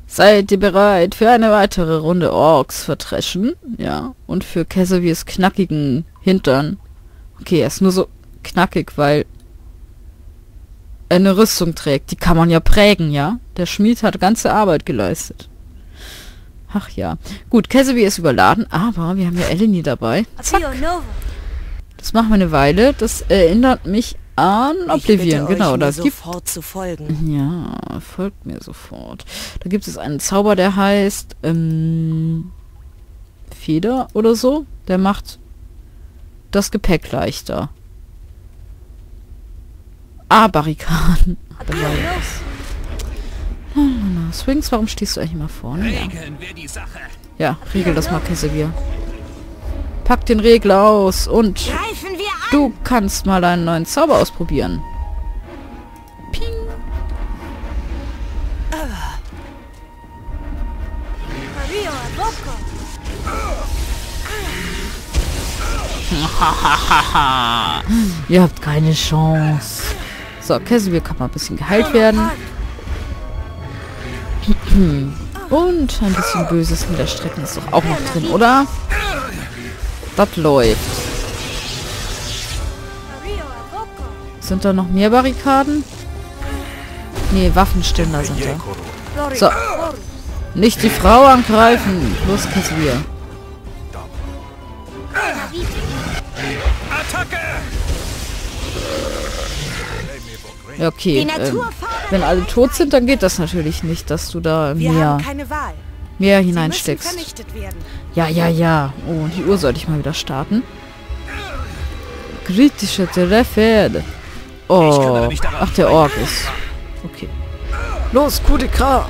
Seid ihr bereit für eine weitere Runde Orks vertreschen? Ja. Und für Cassioviers knackigen Hintern. Okay, er ist nur so knackig, weil er eine Rüstung trägt. Die kann man ja prägen, ja? Der Schmied hat ganze Arbeit geleistet. Ach ja. Gut, Cassiovier ist überladen, aber wir haben ja Eleni dabei. Zack. Das machen wir eine Weile. Das erinnert mich an Oblivion. Genau, da gibt sofort zu folgen. Ja, folgt mir sofort. Da gibt es einen Zauber, der heißt Feder oder so. Der macht das Gepäck leichter. Ah, Barrikaden. Swings, warum stehst du eigentlich immer vorne? Ja, regel das mal, Cassiovier. Pack den Regler aus und du kannst mal einen neuen Zauber ausprobieren. Ping. Ihr habt keine Chance. So, Cassiovier kann mal ein bisschen geheilt werden. Und ein bisschen böses Niederstrecken ist doch auch noch drin, oder? Das läuft. Sind da noch mehr Barrikaden? Nee, Waffenständer sind da. So. Nicht die Frau angreifen. Los, Cassiovier. Ja, okay. Wenn alle tot sind, dann geht das natürlich nicht, dass du da mehr hineinsteckst. Ja, ja, ja. Oh, die Uhr sollte ich mal wieder starten. Kritische Treffer. Oh. Ach, der Ork ist. Okay. Los, Coup de Gras.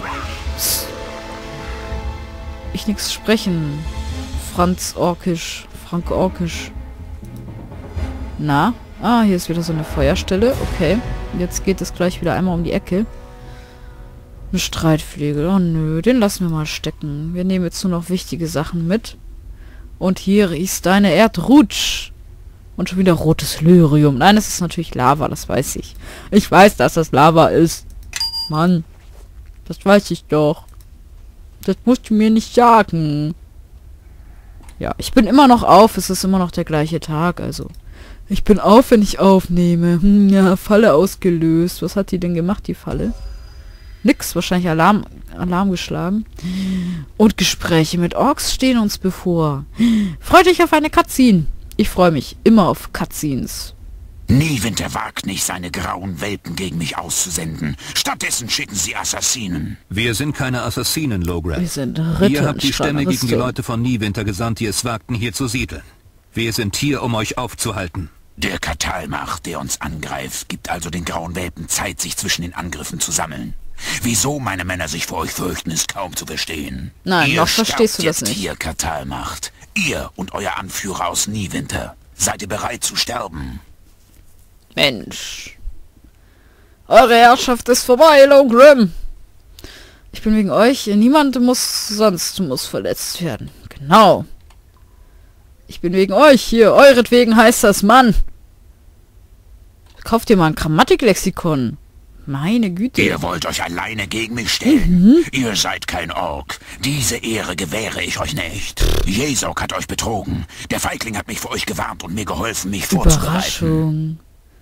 Ich nix sprechen. Frank Orkisch. Na? Ah, hier ist wieder so eine Feuerstelle. Okay. Jetzt geht es gleich wieder einmal um die Ecke. Eine Streitflegel. Oh nö, den lassen wir mal stecken. Wir nehmen jetzt nur noch wichtige Sachen mit. Und hier ist deine Erdrutsch. Und schon wieder rotes Lyrium. Nein, es ist natürlich Lava, das weiß ich. Ich weiß, dass das Lava ist. Mann. Das weiß ich doch. Das musst du mir nicht sagen. Ja, ich bin immer noch auf. Es ist immer noch der gleiche Tag, also. Ich bin auf, wenn ich aufnehme. Ja, Falle ausgelöst. Was hat die denn gemacht, die Falle? Nix, wahrscheinlich Alarm geschlagen. Und Gespräche mit Orks stehen uns bevor. Freut euch auf eine Cutscene. Ich freue mich immer auf Cutscenes. Niewinter wagt nicht, seine grauen Welpen gegen mich auszusenden. Stattdessen schicken sie Assassinen. Wir sind keine Assassinen, Logran. Wir sind Ritter. Ihr habt die Stämme gegen die Leute von Niewinter gesandt, die es wagten, hier zu siedeln. Wir sind hier, um euch aufzuhalten. Der Katalmach, der uns angreift, gibt also den grauen Welpen Zeit, sich zwischen den Angriffen zu sammeln. Wieso meine Männer sich vor euch fürchten, ist kaum zu verstehen. Nein, noch verstehst du das nicht. Hier, Katalmacht. Ihr und euer Anführer aus Niewinter. Seid ihr bereit zu sterben? Mensch. Eure Herrschaft ist vorbei, Logrim. Ich bin wegen euch. Niemand muss verletzt werden. Genau. Ich bin wegen euch hier. Euretwegen heißt das, Mann. Kauft ihr mal ein Grammatiklexikon. Meine Güte. Ihr wollt euch alleine gegen mich stellen? Ihr seid kein Ork. Diese Ehre gewähre ich euch nicht. Jesok hat euch betrogen. Der Feigling hat mich vor euch gewarnt und mir geholfen, mich vorzubereiten.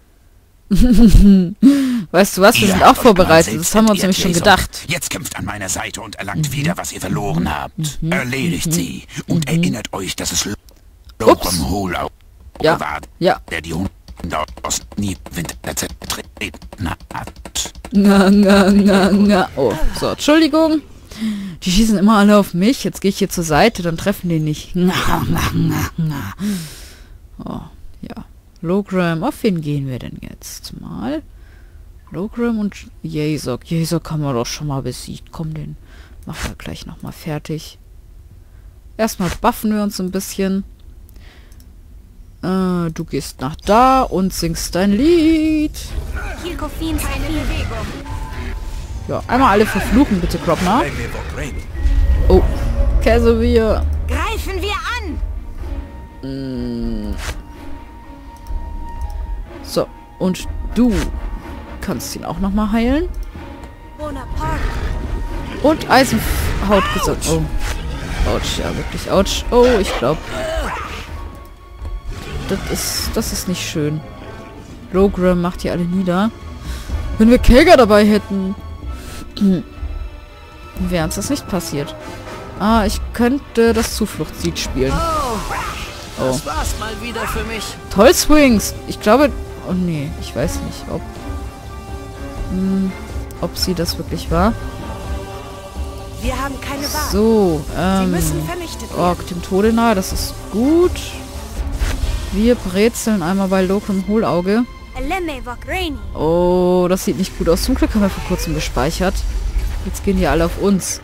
Weißt du was? Wir sind auch vorbereitet. Das haben wir uns nämlich schon gedacht. Jetzt kämpft an meiner Seite und erlangt wieder, was ihr verloren habt. Erledigt sie und erinnert euch, dass es Logrim Holau war, der die Hunde aus Niewinter zertreten hat. Oh, so, Entschuldigung. Die schießen immer alle auf mich. Jetzt gehe ich hier zur Seite, dann treffen die nicht. Oh, ja. Logrim, auf wen gehen wir denn jetzt mal? Logrim und Jesok. Jesok haben wir doch schon mal besiegt. Komm, den machen wir gleich nochmal fertig. Erstmal buffen wir uns ein bisschen. Du gehst nach da und singst dein Lied. Ja, einmal alle verfluchen, bitte, Kropna. Oh, Cassiovier. Greifen wir an! So, und du kannst ihn auch nochmal heilen. Und Eisenhaut gesammelt. Oh. Autsch, ja wirklich. Autsch. Oh, ich glaube. Das ist nicht schön. Logrim macht die alle nieder. Wenn wir Kelgar dabei hätten, wäre uns das nicht passiert. Ah, ich könnte das Zufluchtslied spielen. Oh, das war's mal wieder für mich. Toll, Swings. Ich glaube... Oh nee, ich weiß nicht, ob sie das wirklich war. Wir haben keine Wahl. So, Sie müssen vernichtet werden. Ork dem Tode nahe, das ist gut. Wir brezeln einmal bei Logrim Hohlauge. Oh, das sieht nicht gut aus. Zum Glück haben wir vor kurzem gespeichert. Jetzt gehen die alle auf uns.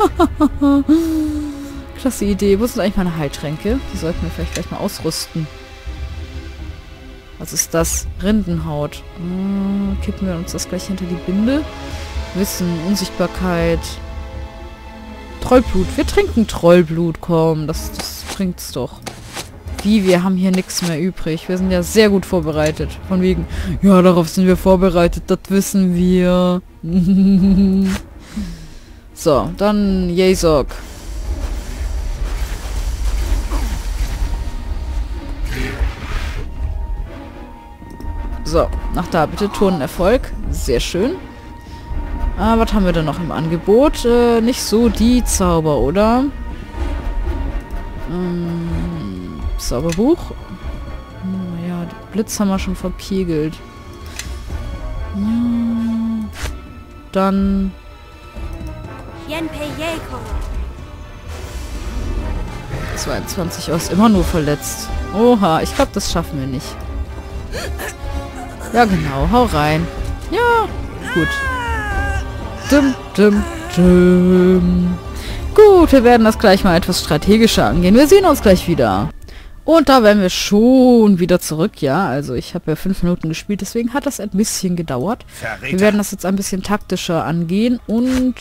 Klasse Idee. Wo sind eigentlich meine Heiltränke? Die sollten wir vielleicht gleich mal ausrüsten. Was ist das? Rindenhaut. Kippen wir uns das gleich hinter die Binde. Wissen, Unsichtbarkeit. Trollblut. Wir trinken Trollblut, komm. Das bringt's doch. Wie, wir haben hier nichts mehr übrig. Wir sind ja sehr gut vorbereitet. Von wegen, ja, darauf sind wir vorbereitet. Das wissen wir. So, dann Jezok. So, nach da bitte. Turnenerfolg. Sehr schön. Was haben wir denn noch im Angebot? Nicht so die Zauber, oder? Zauberbuch. Ja, Blitz haben wir schon verpegelt. Ja. Dann... 22 aus, immer nur verletzt. Oha, ich glaube, das schaffen wir nicht. Ja, genau, hau rein. Ja, gut. Gut, wir werden das gleich mal etwas strategischer angehen. Wir sehen uns gleich wieder. Und da wären wir schon wieder zurück, ja. Also ich habe ja 5 Minuten gespielt, deswegen hat das ein bisschen gedauert. Verräter. Wir werden das jetzt ein bisschen taktischer angehen und...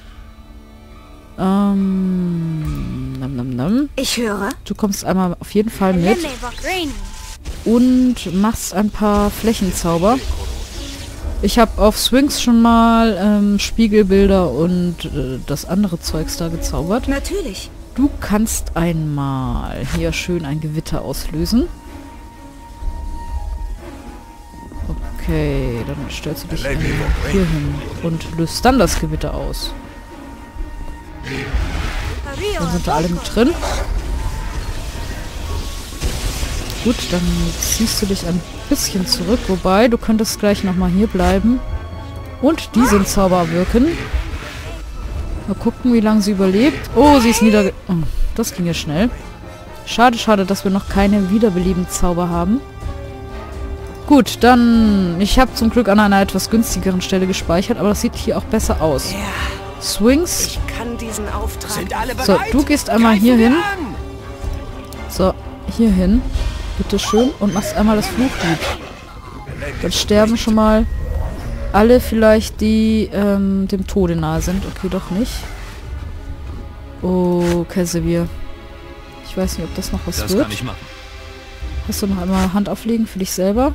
Ich höre. Du kommst einmal auf jeden Fall mit und machst ein paar Flächenzauber. Ich habe auf Swings schon mal Spiegelbilder und das andere Zeugs da gezaubert. Natürlich. Du kannst einmal hier schön ein Gewitter auslösen. Okay, dann stellst du dich hier hin und löst dann das Gewitter aus. Dann sind da alle mit drin. Gut, dann ziehst du dich ein bisschen zurück, wobei du könntest gleich nochmal hier bleiben und diesen Zauber wirken. Mal gucken, wie lange sie überlebt. Oh, sie ist Oh, das ging ja schnell. Schade, schade, dass wir noch keine wiederbelebenden Zauber haben. Gut, dann... Ich habe zum Glück an einer etwas günstigeren Stelle gespeichert, aber das sieht hier auch besser aus. Ja. Swings. Ich kann diesen Auftrag. Sind alle bereit? So, du gehst einmal hier hin. So, hier hin. Bitteschön. Und machst einmal das Fluchlied. Dann sterben schon mal alle vielleicht, die dem Tode nahe sind. Okay, doch nicht. Oh, Casimir. Ich weiß nicht, ob das noch was Das wird. kann ich machen. Hast du noch einmal Hand auflegen für dich selber?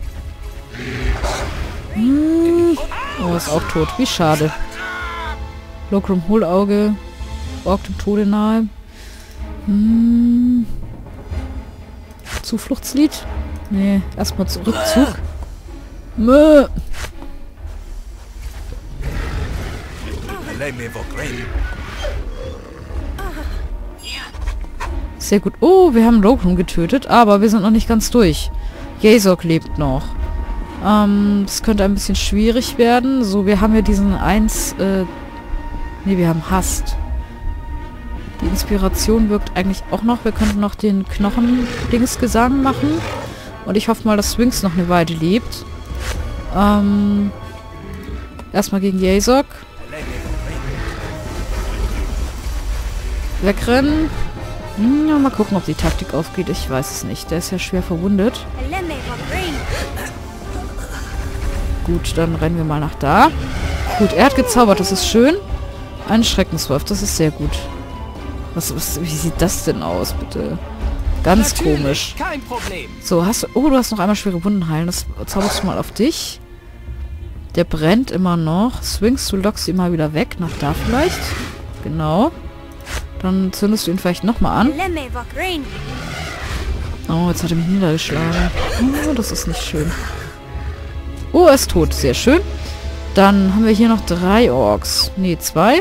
Oh, ist auch tot. Wie schade. Logrim Hohlauge. Ork dem Tode nahe. Zufluchtslied? Nee, erstmal Rückzug. Mö. Sehr gut. Oh, wir haben Logrim getötet, aber wir sind noch nicht ganz durch. Jezok lebt noch. Das könnte ein bisschen schwierig werden. So, wir haben ja diesen wir haben Hast. Die Inspiration wirkt eigentlich auch noch. Wir könnten noch den Knochen-Dingsgesang machen. Und ich hoffe mal, dass Swings noch eine Weile lebt. Erstmal gegen Jezok. Wegrennen. Ja, mal gucken, ob die Taktik aufgeht. Ich weiß es nicht. Der ist ja schwer verwundet. Gut, dann rennen wir mal nach da. Gut, er hat gezaubert. Das ist schön. Ein Schreckenswurf. Das ist sehr gut. Wie sieht das denn aus, bitte? Ganz komisch. Kein Problem. So, du hast noch einmal schwere Wunden heilen. Das zauberst du mal auf dich. Der brennt immer noch. Swings, du lockst ihn mal wieder weg. Nach da vielleicht. Genau. Dann zündest du ihn vielleicht nochmal an. Oh, jetzt hat er mich niedergeschlagen. Oh, das ist nicht schön. Oh, er ist tot. Sehr schön. Dann haben wir hier noch 3 Orks. Ne, 2.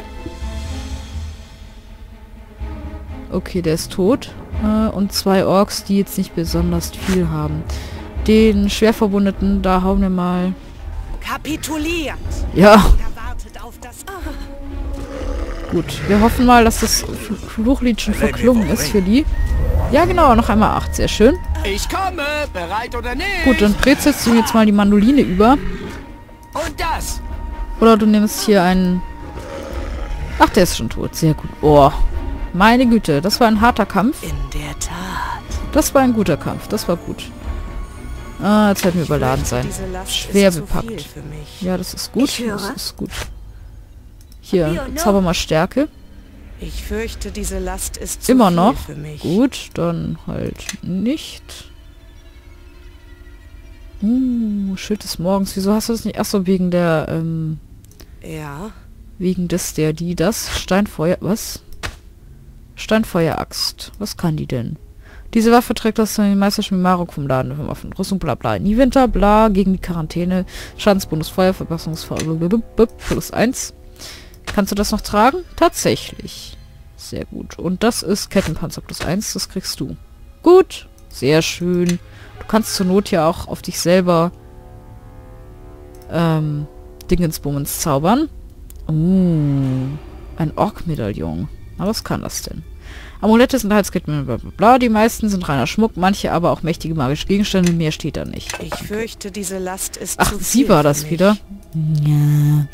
Okay, der ist tot. Und 2 Orks, die jetzt nicht besonders viel haben. Den Schwerverbundeten, da hauen wir mal... Kapituliert! Ja. Auf das Gut, wir hoffen mal, dass das Fluchlied schon verklungen ist für die. Ja, genau, noch einmal 8. Sehr schön. Ich komme, bereit oder nicht? Gut, dann brezelst du jetzt mal die Mandoline über. Und das! Oder du nimmst hier einen... Ach, der ist schon tot. Sehr gut. Oh, meine Güte, das war ein harter Kampf. In der Tat. Das war ein guter Kampf, das war gut. Ah, jetzt werden wir überladen sein. Schwer bepackt. Ja, das ist gut. Das ist gut. Hier, zauber mal Stärke. Ich fürchte, diese Last ist zu immer viel noch. Für mich. Gut, dann halt nicht. Schild des Morgens. Wieso hast du das nicht? Achso, wegen der, Ja. wegen des, der, die, das. Steinfeuer, was? Steinfeueraxt. Was kann die denn? Diese Waffe trägt das die meisterischen Marok vom Laden von Waffen. Rüstung, bla bla. Nie Winter, bla, gegen die Quarantäne. Schadensbonus Feuer, plus 1. Kannst du das noch tragen? Tatsächlich. Sehr gut. Und das ist Kettenpanzer plus 1. Das kriegst du. Gut. Sehr schön. Du kannst zur Not ja auch auf dich selber Dingensbummens zaubern. Ein Ork-Medaillon. Na, was kann das denn? Amulette sind Halsketten, bla bla bla. Die meisten sind reiner Schmuck, manche aber auch mächtige magische Gegenstände. Mehr steht da nicht. Ich fürchte, diese Last ist Ach, zu viel sie war für das mich. wieder. Ja.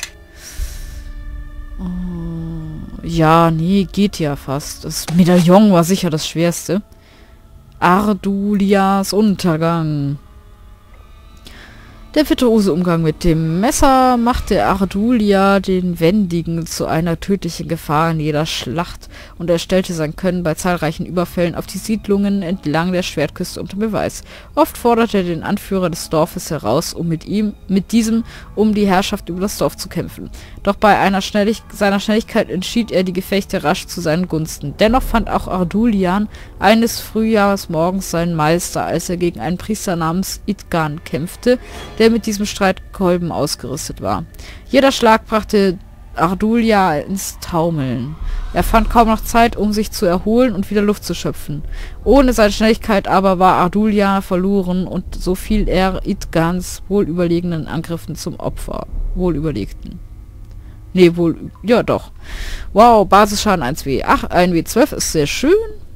Oh, ja, nee, geht ja fast. Das Medaillon war sicher das Schwerste. Ardulias Untergang. Der virtuose Umgang mit dem Messer machte Ardulia den Wendigen zu einer tödlichen Gefahr in jeder Schlacht und er stellte sein Können bei zahlreichen Überfällen auf die Siedlungen entlang der Schwertküste unter Beweis. Oft forderte er den Anführer des Dorfes heraus, um mit diesem um die Herrschaft über das Dorf zu kämpfen. Doch bei seiner Schnelligkeit entschied er die Gefechte rasch zu seinen Gunsten. Dennoch fand auch Ardulian eines Frühjahrsmorgens seinen Meister, als er gegen einen Priester namens Idgan kämpfte, der mit diesem Streitkolben ausgerüstet war. Jeder Schlag brachte Ardulia ins Taumeln. Er fand kaum noch Zeit, um sich zu erholen und wieder Luft zu schöpfen. Ohne seine Schnelligkeit aber war Ardulia verloren und so fiel er Idgans wohlüberlegenen Angriffen zum Opfer. Wohlüberlegten. Nee, ja doch. Wow, Basisschaden 1W. Ach, 1W12 ist sehr schön.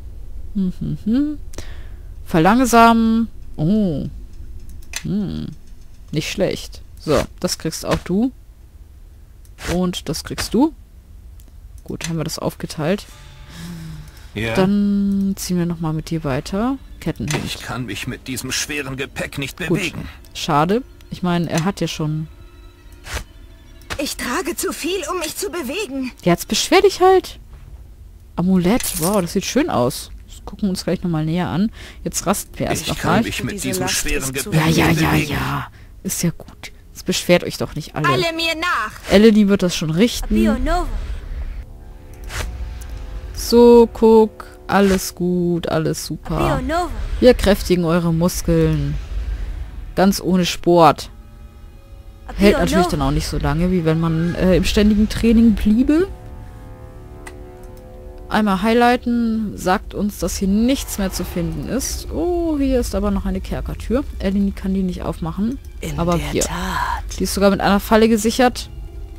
Verlangsamen. Oh. Nicht schlecht. So, das kriegst auch du. Und das kriegst du. Gut, haben wir das aufgeteilt. Ja. Dann ziehen wir nochmal mit dir weiter. Kettenhemd. Ich kann mich mit diesem schweren Gepäck nicht Gut. bewegen. Schade. Ich meine, er hat ja schon... Ich trage zu viel, um mich zu bewegen. Ja, jetzt beschwer dich halt. Amulett. Wow, das sieht schön aus. Das gucken wir uns gleich nochmal näher an. Jetzt rasten wir erst Ich nochmal. kann mich mit diesem schweren Gepäck Ja, ja, nicht ja, bewegen. ja. Ist ja gut. Jetzt beschwert euch doch nicht alle. Alle mir nach. Elodie wird das schon richten. So, guck. Alles gut, alles super. Wir kräftigen eure Muskeln. Ganz ohne Sport. Hält natürlich dann auch nicht so lange, wie wenn man im ständigen Training bliebe. Einmal highlighten, sagt uns, dass hier nichts mehr zu finden ist. Oh, hier ist aber noch eine Kerkertür. Elodie kann die nicht aufmachen. Aber wir. Die ist sogar mit einer Falle gesichert.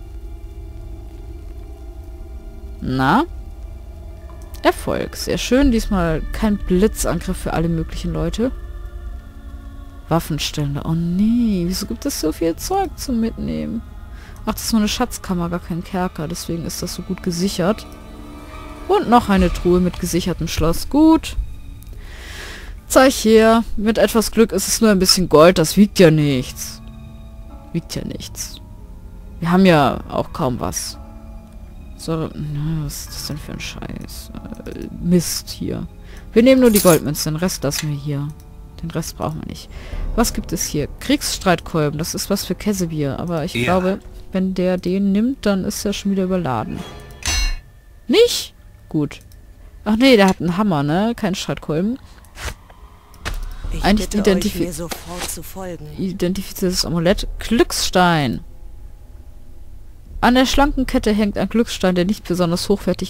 Na? Erfolg. Sehr schön. Diesmal kein Blitzangriff für alle möglichen Leute. Waffenstände. Oh nee, wieso gibt es so viel Zeug zum Mitnehmen? Ach, das ist nur eine Schatzkammer, gar kein Kerker. Deswegen ist das so gut gesichert. Und noch eine Truhe mit gesichertem Schloss. Gut. Zeig her. Mit etwas Glück ist es nur ein bisschen Gold. Das wiegt ja nichts. Wiegt ja nichts. Wir haben ja auch kaum was. So, was ist das denn für ein Scheiß? Mist hier. Wir nehmen nur die Goldmünze, den Rest lassen wir hier. Den Rest brauchen wir nicht. Was gibt es hier? Kriegsstreitkolben. Das ist was für Käsebier. Aber ich glaube, wenn der den nimmt, dann ist er schon wieder überladen. Nicht? Gut. Ach nee, der hat einen Hammer, ne? Kein Streitkolben. Ein nicht identifiziertes Amulett. Glücksstein. An der schlanken Kette hängt ein Glücksstein, der nicht besonders hochwertig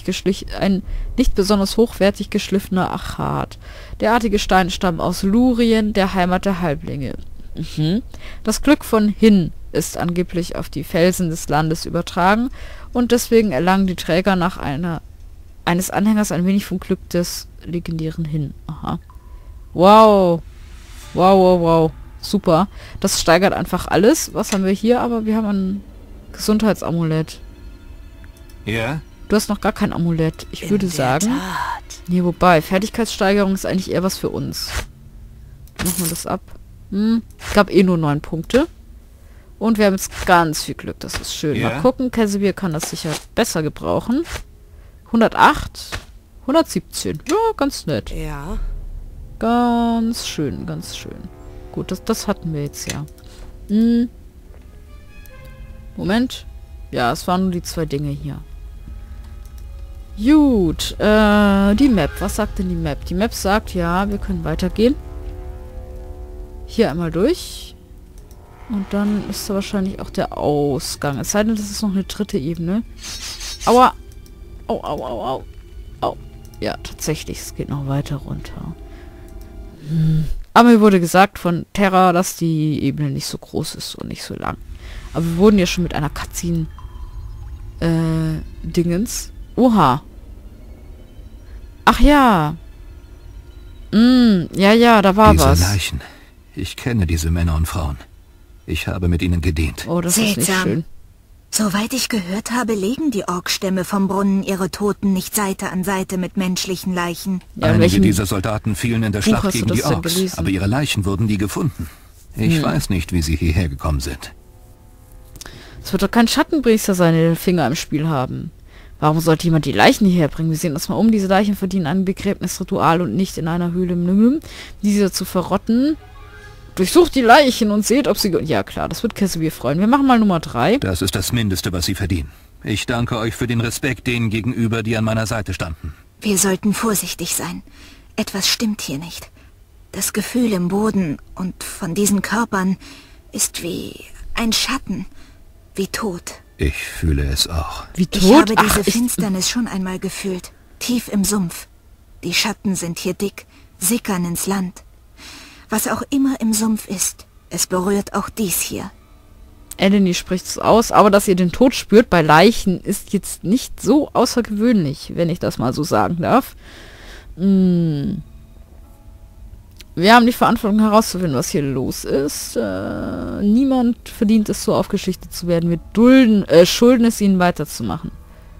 geschliffener Achat. Derartige Steine stammen aus Lurien, der Heimat der Halblinge. Das Glück von Hin ist angeblich auf die Felsen des Landes übertragen und deswegen erlangen die Träger nach eines Anhängers ein wenig vom Glück des legendären Hin. Aha. Wow. Wow. Super. Das steigert einfach alles. Was haben wir hier? Aber wir haben ein Gesundheitsamulett. Ja? Du hast noch gar kein Amulett. Ich würde sagen... Nee, wobei, Fertigkeitssteigerung ist eigentlich eher was für uns. Machen wir das ab. Gab eh nur 9 Punkte. Und wir haben jetzt ganz viel Glück. Das ist schön. Ja? Mal gucken. Käsebier kann das sicher besser gebrauchen. 108. 117. Ja, ganz nett. Ja. Ganz schön, ganz schön. Gut, das hatten wir jetzt ja. Moment. Ja, es waren nur die 2 Dinge hier. Gut, die Map. Was sagt denn die Map? Die Map sagt, ja, wir können weitergehen. Hier einmal durch. Und dann ist da wahrscheinlich auch der Ausgang. Es sei denn, das ist noch eine 3. Ebene. Aua. Au. Ja, tatsächlich, es geht noch weiter runter. Aber mir wurde gesagt von Terra, dass die Ebene nicht so groß ist und nicht so lang. Aber wir wurden ja schon mit einer Cutscene Dingens. Oha. Ach ja. Ja, da war was. Diese Leichen. Ich kenne diese Männer und Frauen. Ich habe mit ihnen gedient. Oh, das ist nicht schön. Soweit ich gehört habe, legen die Orkstämme vom Brunnen ihre Toten nicht Seite an Seite mit menschlichen Leichen. Ja, einige dieser Soldaten fielen in der Buch Schlacht gegen die Orks, aber ihre Leichen wurden nie gefunden. Ich weiß nicht, wie sie hierher gekommen sind. Es wird doch kein Schattenpriester sein, der den Finger im Spiel haben. Warum sollte jemand die Leichen hierher bringen? Wir sehen uns mal um. Diese Leichen verdienen ein Begräbnisritual und nicht in einer Höhle im Nümüm, diese zu verrotten. Durchsucht die Leichen und seht, ob sie... Ja klar, das wird Käsebier freuen. Wir machen mal Nummer 3. Das ist das Mindeste, was sie verdienen. Ich danke euch für den Respekt denen gegenüber, die an meiner Seite standen. Wir sollten vorsichtig sein. Etwas stimmt hier nicht. Das Gefühl im Boden und von diesen Körpern ist wie ein Schatten, wie Tod. Ich fühle es auch. Wie tot? Ich habe diese Finsternis schon einmal gefühlt, tief im Sumpf. Die Schatten sind hier dick, sickern ins Land. Was auch immer im Sumpf ist, es berührt auch dies hier. Eleni spricht es aus, aber dass ihr den Tod spürt bei Leichen ist jetzt nicht so außergewöhnlich, wenn ich das mal so sagen darf. Wir haben die Verantwortung herauszufinden, was hier los ist. Niemand verdient es, so aufgeschichtet zu werden. Wir schulden es ihnen weiterzumachen.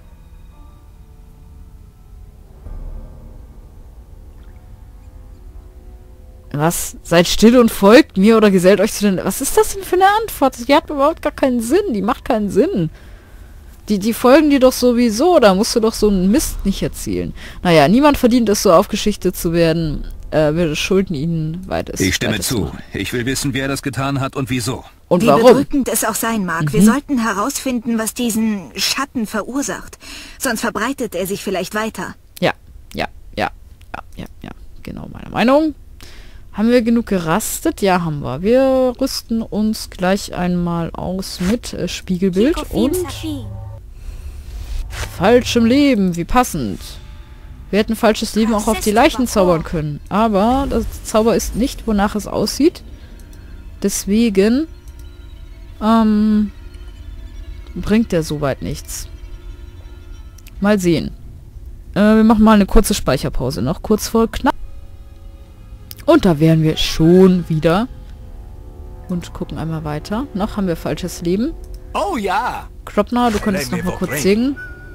Was? Seid still und folgt mir oder gesellt euch zu den... Was ist das denn für eine Antwort? Die hat überhaupt gar keinen Sinn. Die macht keinen Sinn. Die folgen dir doch sowieso. Da musst du doch so einen Mist nicht erzählen. Naja, niemand verdient es, so aufgeschichtet zu werden. Wir schulden ihnen weiter. Ich stimme zu. Ich will wissen, wer das getan hat und wieso. Und wie warum? bedrückend es auch sein mag, wir sollten herausfinden, was diesen Schatten verursacht. Sonst verbreitet er sich vielleicht weiter. Ja. Genau, meine Meinung. Haben wir genug gerastet? Ja, haben wir. Wir rüsten uns gleich einmal aus mit Spiegelbild und falschem Leben. Wie passend. Wir hätten falsches Leben auch auf die Leichen zaubern können. Aber das Zauber ist nicht, wonach es aussieht. Deswegen bringt der soweit nichts. Mal sehen. Wir machen mal eine kurze Speicherpause noch. Kurz vor knapp. Und da wären wir schon wieder. Und gucken einmal weiter. Noch haben wir falsches Leben. Oh ja. Klopner, du könntest noch mal kurz singen.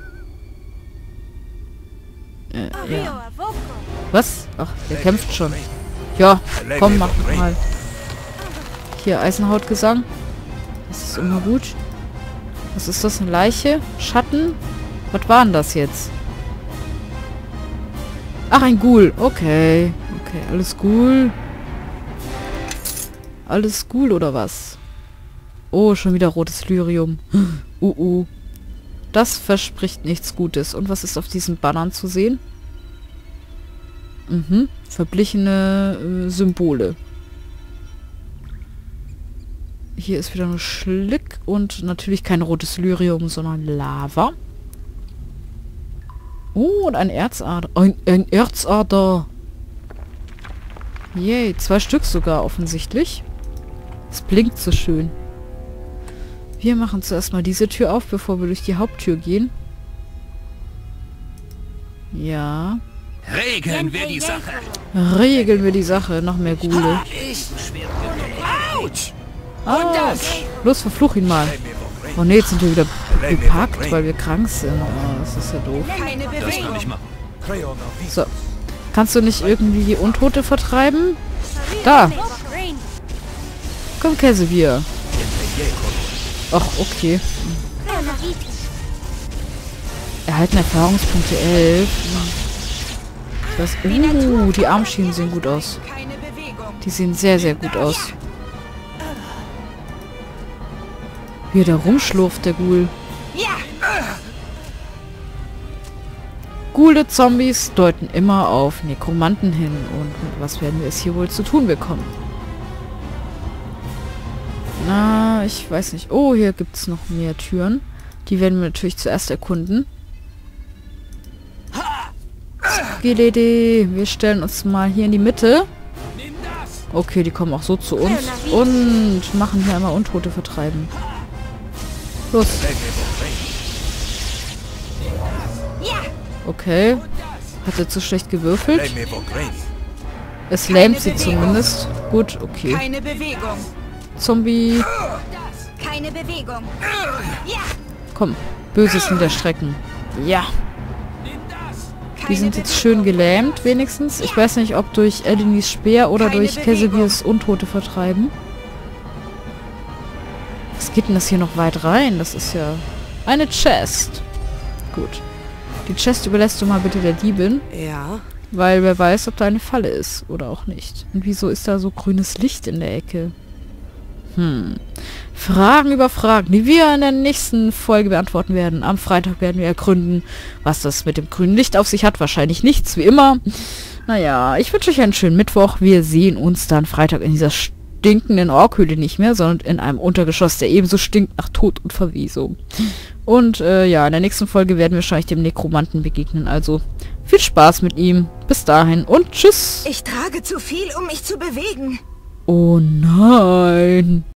Ja. Was? Ach, der kämpft schon. Ja, komm, mach mal. Hier, Eisenhautgesang. Das ist immer gut. Was ist das? Eine Leiche? Schatten? Was war denn das jetzt? Ach, ein Ghoul. Okay. Okay, alles Ghoul. alles Ghoul oder was? Oh, schon wieder rotes Lyrium. Das verspricht nichts Gutes. Und was ist auf diesen Bannern zu sehen? Verblichene Symbole. Hier ist wieder nur Schlick und natürlich kein rotes Lyrium, sondern Lava. Oh, und ein Erzader. Ein Erzader. Yay, 2 Stück sogar offensichtlich. Es blinkt so schön. Wir machen zuerst mal diese Tür auf, bevor wir durch die Haupttür gehen. Ja. Regeln wir die Sache. Regeln wir die Sache. Noch mehr Ghule. Autsch! Los, verfluch ihn mal. Oh ne, jetzt sind wir wieder gepackt, weil wir krank sind. Oh, das ist ja doof. Das kann ich machen. So. Kannst du nicht irgendwie die Untote vertreiben? Da. Komm, Käsebier. Ach, okay. Erhalten Erfahrungspunkte 11. Das, die Armschienen sehen gut aus. Die sehen sehr, sehr gut aus. Wie er da rumschlurft, der Ghoul. Ghule Zombies deuten immer auf Nekromanten hin. Und mit was werden wir es hier wohl zu tun bekommen? Na, ich weiß nicht. Oh, hier gibt es noch mehr Türen. Die werden wir natürlich zuerst erkunden. Gelede. Wir stellen uns mal hier in die Mitte. Okay, die kommen auch so zu uns. Und machen hier einmal Untote vertreiben. Los. Okay. Hat er zu schlecht gewürfelt? Es lähmt sie zumindest. Gut, okay. Keine Bewegung. Zombie. Keine Bewegung. Komm. Böses niederstrecken. Ja. Die sind jetzt schön gelähmt, wenigstens. Ich weiß nicht, ob durch Elinis Speer oder durch Käsebiers Untote vertreiben. Was geht denn das hier noch weit rein? Das ist ja eine Chest. Gut. Die Chest überlässt du mal bitte der Diebin. Ja. Weil wer weiß, ob da eine Falle ist oder auch nicht. Und wieso ist da so grünes Licht in der Ecke? Fragen über Fragen, die wir in der nächsten Folge beantworten werden. Am Freitag werden wir ergründen, was das mit dem grünen Licht auf sich hat. Wahrscheinlich nichts, wie immer. Naja, ich wünsche euch einen schönen Mittwoch. Wir sehen uns dann Freitag in dieser stinkenden Orkhöhle nicht mehr, sondern in einem Untergeschoss, der ebenso stinkt nach Tod und Verwesung. Und ja, in der nächsten Folge werden wir wahrscheinlich dem Nekromanten begegnen. Also viel Spaß mit ihm. Bis dahin und tschüss. Ich trage zu viel, um mich zu bewegen. Oh nein.